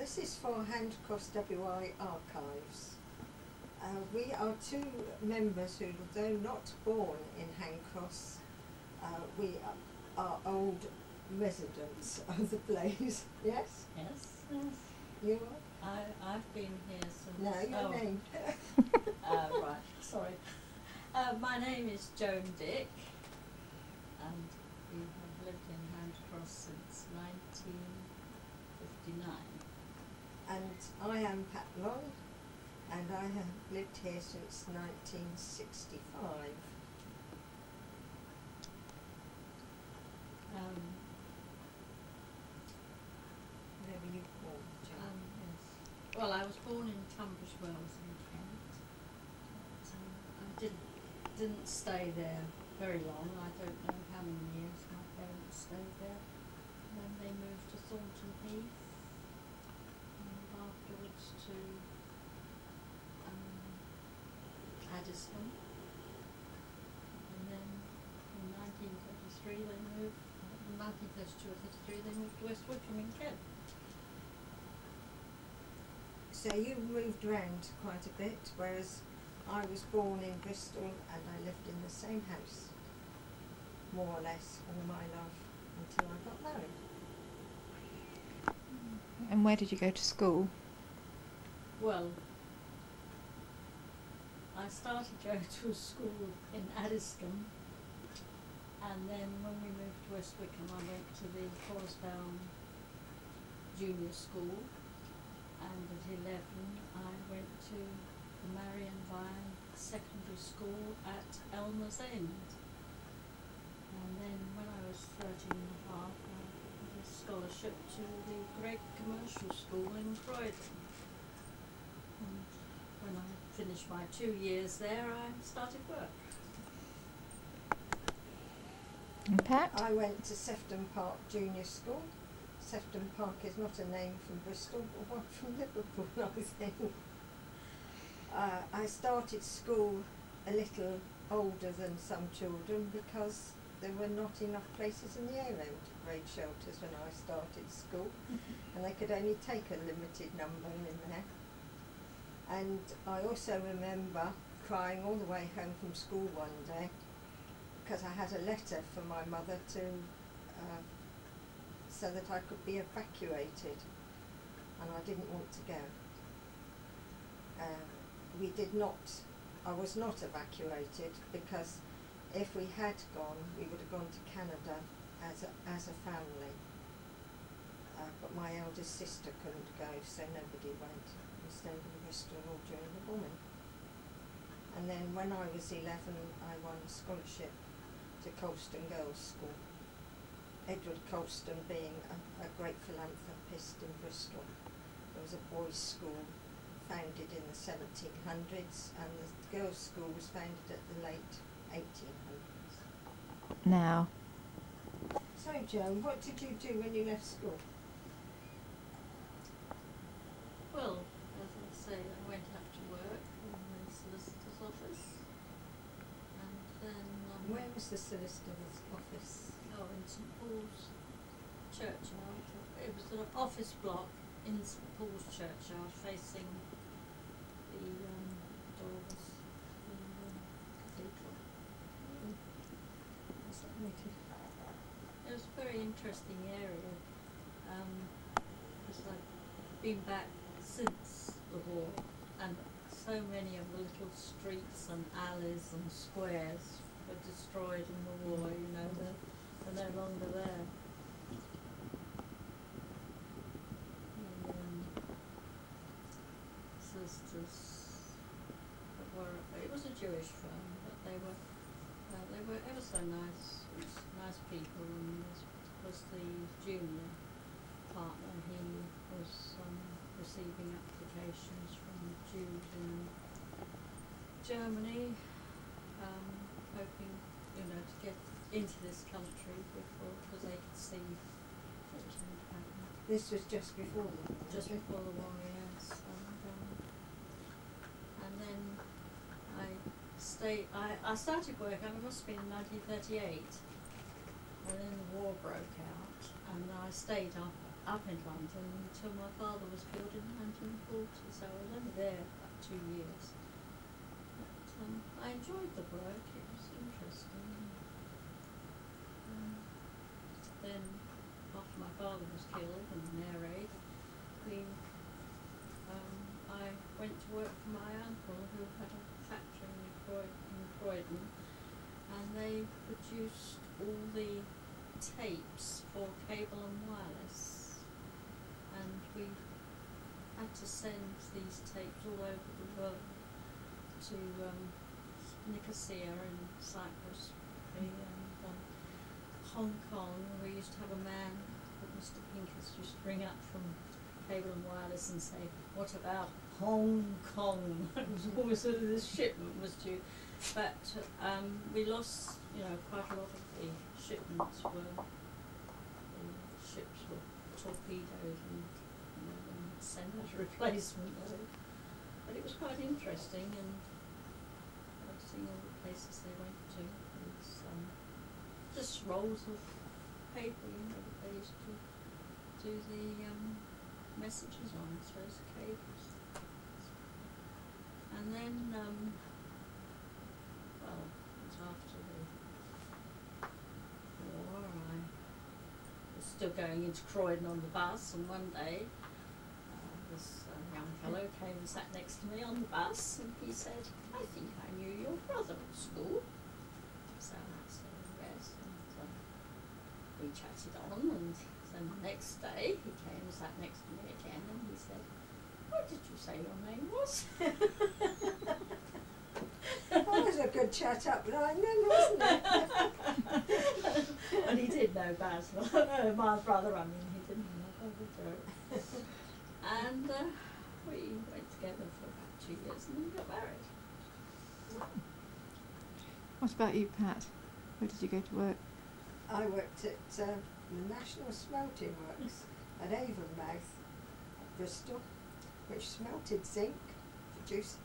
this is for Handcross WI Archives. We are two members who, though not born in Handcross, we are old residents of the place. Yes? Yes, yes. You are? I've been here since... No, your name. Right, sorry. My name is Joan Dick, and we have lived in Handcross since 1959. And I am Pat Long, and I have lived here since 1965. Where were you born, Joan? Yes. Well, I was born in Tunbridge Wells in Kent. But, I didn't stay there very long. I don't know how many years my parents stayed there. Then they moved to Thornton Heath, and afterwards to Addiscombe. And then in 1932 or 33 they moved to West Wickham in Kent. So you moved around quite a bit, whereas I was born in Bristol and I lived in the same house, more or less, all my life until I got married. And where did you go to school? Well, I started going to a school in Addiscombe, and then when we moved to West Wickham I went to the Horsdown Junior School, and at 11 I went to the Marion Vine Secondary School at Elmer's End. And then when I was 13 and a half I had a scholarship to the Great Commercial School in Croydon. And when I finished my 2 years there I started work. And Pat? I went to Sefton Park Junior School. Sefton Park is not a name from Bristol, but one from Liverpool, I think. I started school a little older than some children because there were not enough places in the air raid shelters when I started school, and they could only take a limited number in there. And I also remember crying all the way home from school one day because I had a letter from my mother to so that I could be evacuated, and I didn't want to go. I was not evacuated because if we had gone, we would have gone to Canada as a family. But my eldest sister couldn't go, so nobody went. We stayed in Bristol all during the bombing. And then when I was 11, I won a scholarship to Colston Girls' School. Edward Colston being a great philanthropist in Bristol. There was a boys' school founded in the 1700s, and the girls' school was founded at the late 1800s. Now. So Joan, what did you do when you left school? Well, as I say, I went out to work in the solicitor's office, and then Where was the solicitor's office? oh, in St Paul's Churchyard. It was an office block in St Paul's Churchyard facing the doors, the cathedral. What's that meeting? It was a very interesting area, because I've been back since the war, and so many of the little streets and alleys and squares were destroyed in the war, you know, they're no longer there. The solicitors it was a Jewish firm, but they were ever so nice, nice people, and this was the junior partner. He was receiving applications from Jews in Germany, hoping, you know, to get into this country because they could see what was going to happen. This was just before the war. Just before the war, yes. And then I started work, it must have been 1938, and then the war broke out, and I stayed up up in London until my father was killed in 1940, so I was only there about 2 years. But I enjoyed the work, it was interesting. Then, after my father was killed and an air raid, I went to work for my uncle who had a factory in Croydon, and they produced all the tapes for cable and wireless, and we had to send these tapes all over the world to Nicosia in Cyprus, and Hong Kong. We used to have a man called Mr. Pincus used to ring up from cable and wireless and say, "What about Hong Kong?" It was always sort of this shipment was due, but we lost, quite a lot of the shipments the ships were torpedoed and sent out a replacement. But it was quite interesting, and seeing all the places they went to. It was just rolls of paper, that they used to do the messages on, I suppose, cables. And then, it was after the war, I was still going into Croydon on the bus, and one day this young fellow came and sat next to me on the bus, and he said, "I think I knew your brother at school." So I said, "Yes," and we chatted on, and then the next day he came and sat next to me again, and he said, "What did you say your name was?" That was a good chat up line then, wasn't it? And he did know Basil, my brother, he didn't know my brother Joe. And we went together for about 2 years and then got married. What about you, Pat? Where did you go to work? I worked at the National Smelting Works at Avonmouth, Bristol, which smelted zinc, produced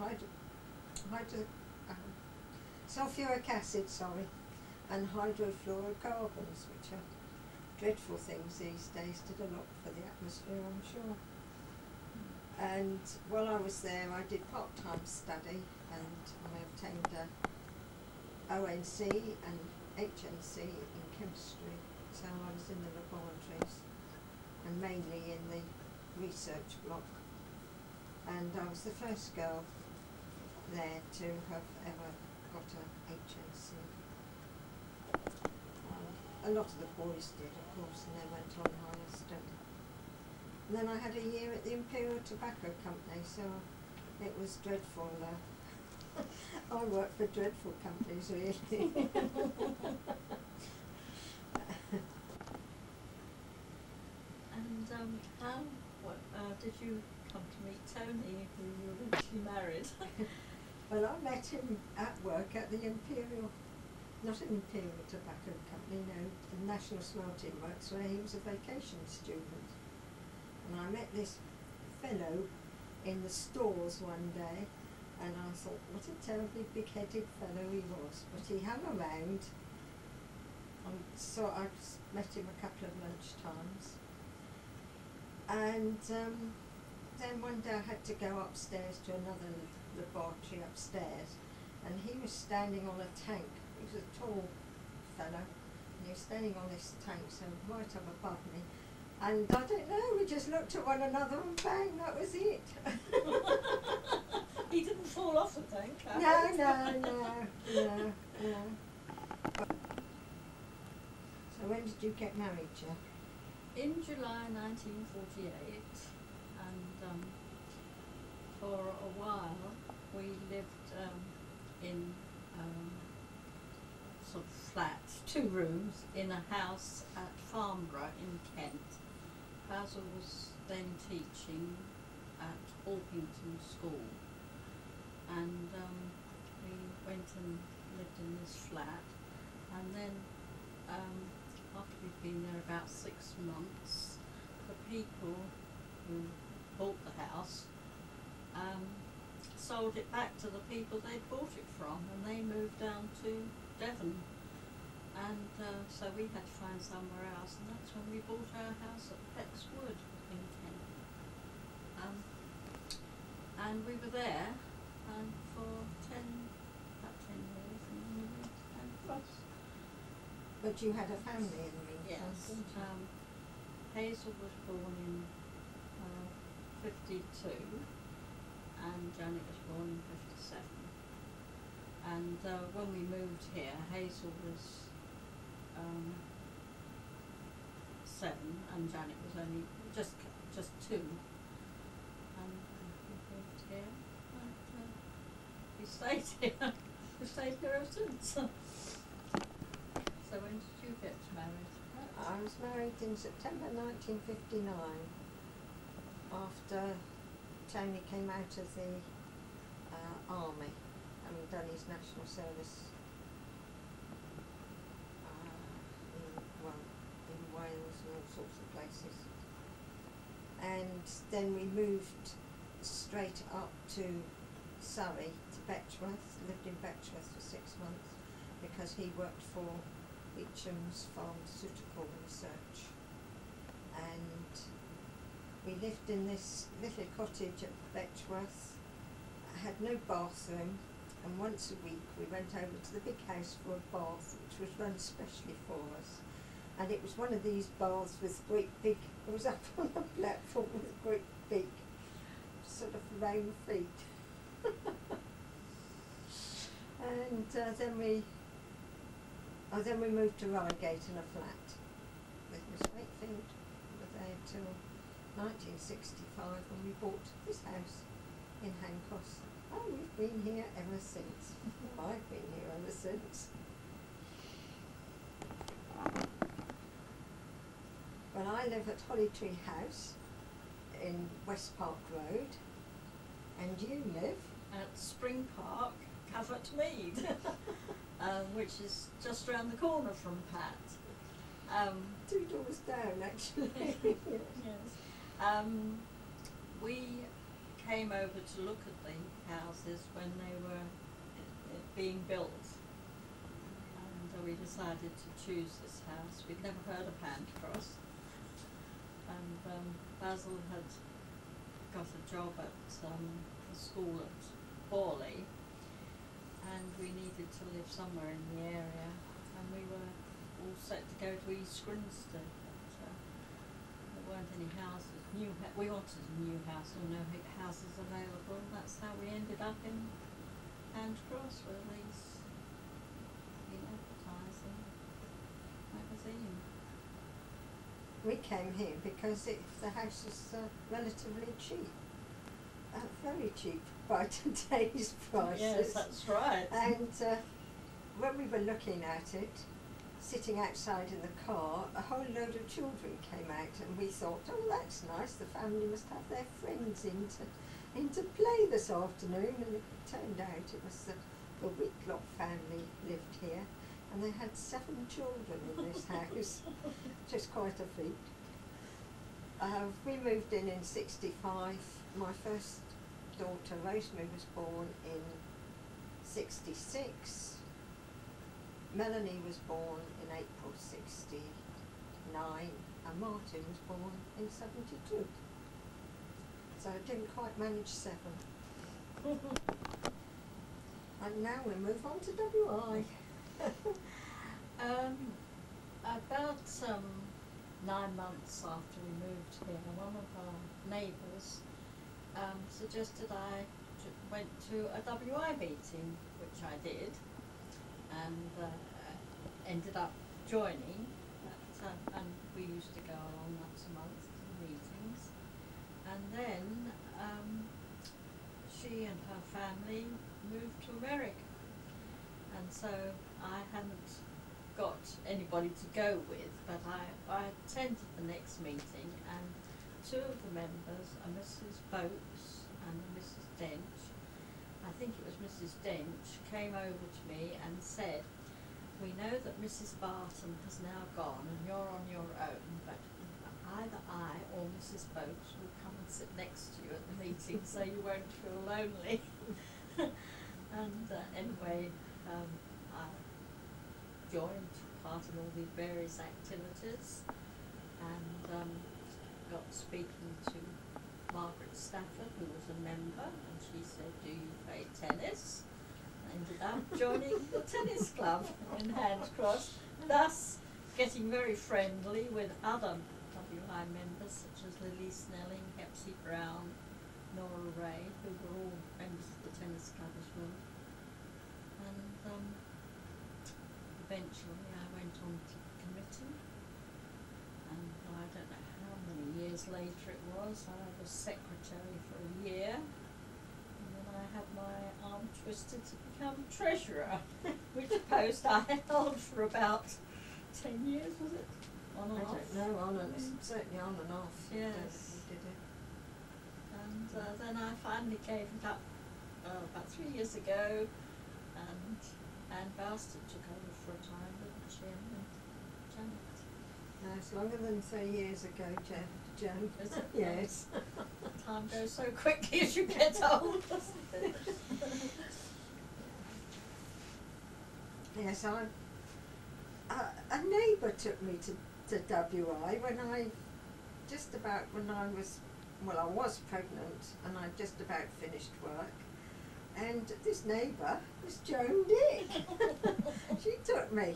sulfuric acid, and hydrofluorocarbons, which are dreadful things these days, did a lot for the atmosphere, I'm sure. And while I was there, I did part-time study, and I obtained a ONC and HNC in chemistry, so I was in the laboratories and mainly in the research block, and I was the first girl there to have ever got a HNC. A lot of the boys did, of course, and they went on higher study. And then I had a year at the Imperial Tobacco Company, so it was dreadful. I worked for dreadful companies, really. And how did you come to meet Tony, who you eventually married? Well, I met him at work at the Imperial, not an Imperial Tobacco Company, no, the National Smelting Works, where he was a vacation student. And I met this fellow in the stores one day, and I thought, what a terribly big-headed fellow he was. But he hung around, and so I met him a couple of lunch times. And then one day I had to go upstairs to another laboratory upstairs, and he was standing on a tank. He was a tall fellow, and he was standing on this tank, so right up above me. And I don't know, we just looked at one another and bang, that was it. He didn't fall off the tank, No. So when did you get married, Jo? In July 1948, and for a while we lived in sort of flat, 2 rooms, in a house at Farnborough in Kent. Basil was then teaching at Orpington School, and we went and lived in this flat, and then after we'd been there about 6 months, the people who bought the house sold it back to the people they bought it from, and they moved down to Devon. and so we had to find somewhere else, and that's when we bought our house at Bexwood in Kent. And we were there for about 10 years, and then we moved to Kent Cross. But you had a family in the meantime, Yes. didn't you? Hazel was born in 52, and Janet was born in 57. And when we moved here, Hazel was 7, and Janet was only just 2. And we moved here, and we stayed here. We've stayed here ever since. So when did you get married? I was married in September 1959, after Tony came out of the army, having done his national service in Wales and all sorts of places. And then we moved straight up to Surrey, to Betchworth, lived in Betchworth for 6 months, because he worked for Beecham's Pharmaceutical Research. And we lived in this little cottage at Betchworth, had no bathroom, and once a week we went over to the big house for a bath, which was run specially for us. And it was one of these baths with great big, it was up on a platform with great big sort of round feet. And then we moved to Reigate in a flat with Miss Wakefield. We were there till 1965 when we bought this house in Hancross. Oh, we've been here ever since. I've been here ever since. Well, I live at Holly Tree House in West Park Road, and you live At Spring Park, Covert Mead, which is just round the corner from Pat. 2 doors down, actually. Yes. We came over to look at the houses when they were being built, and we decided to choose this house. We'd never heard of Handcross, and Basil had got a job at the school at Borley, and we needed to live somewhere in the area, and we were all set to go to East Grinstead, but there weren't any houses. We wanted a new house, or no houses available, and that's how we ended up in Handcross with these advertising magazine. We came here because the house is relatively cheap, very cheap by today's prices. Yes, that's right. And when we were looking at it, sitting outside in the car, a whole load of children came out, and we thought, oh, that's nice, the family must have their friends in to play this afternoon. And it turned out it was the Whitlock family lived here, and they had 7 children in this house, which is quite a feat. We moved in 65. My first daughter, Rosemary, was born in 66. Melanie was born in April 69, and Martin was born in 72. So I didn't quite manage 7. And now we move on to WI. About 9 months after we moved here, one of our neighbours suggested I went to a WI meeting, which I did, and ended up joining, and we used to go along once a month to meetings. And then she and her family moved to America, and so I hadn't got anybody to go with, but I attended the next meeting, and 2 of the members, a Mrs. Boakes and a Mrs. Dench, I think it was Mrs. Dench, came over to me and said, we know that Mrs. Barton has now gone and you're on your own, but either I or Mrs. Boakes will come and sit next to you at the meeting so you won't feel lonely. And anyway, I joined part in all these various activities, and got speaking to Margaret Stafford, who was a member, and she said, "Do you play tennis?" I ended up joining the tennis club in Handcross, thus getting very friendly with other WI members such as Lily Snelling, Hepsy Brown, Nora Ray, who were all members of the tennis club as well. And eventually I went on to the committee, and I don't know how many years later it was, I was secretary for a year, and then I had my arm twisted to become treasurer, which post I held for about 10 years, was it? On and I off. don't know, on and certainly on and off. Yes. We did it. And then I finally gave it up about 3 years ago, and Anne Bastard took over for a time, didn't she? And Janet. No, it's longer than 3 years ago, Joan. Is it? Yes. Time goes so quickly as you get old, doesn't it? Yes, a neighbour took me to WI when I was pregnant and I just about finished work, and this neighbour was Joan Dick. She took me.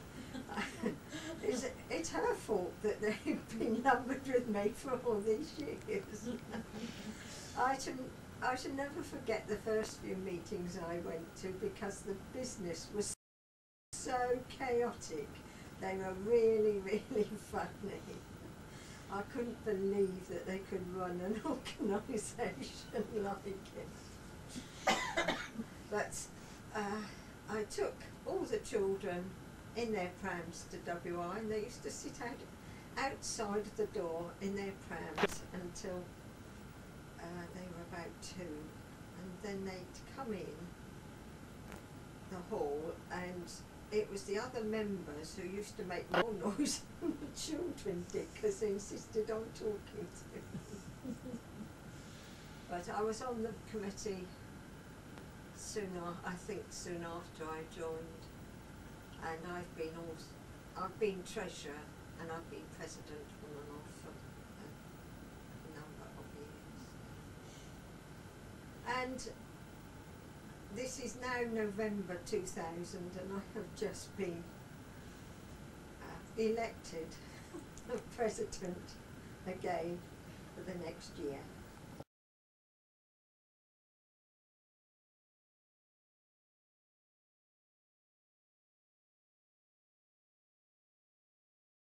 It's her fault that they've been numbered with me for all these years. I shall never forget the first few meetings I went to, because the business was so chaotic. They were really, really funny. I couldn't believe that they could run an organisation like it. But I took all the children in their prams to WI, and they used to sit outside the door in their prams until they were about 2, and then they'd come in the hall, and it was the other members who used to make more noise than the children did, because they insisted on talking to me. But I was on the committee soon after I joined, and I've been treasurer, and I've been president on and off for a number of years. And this is now November 2000, and I have just been elected president again for the next year.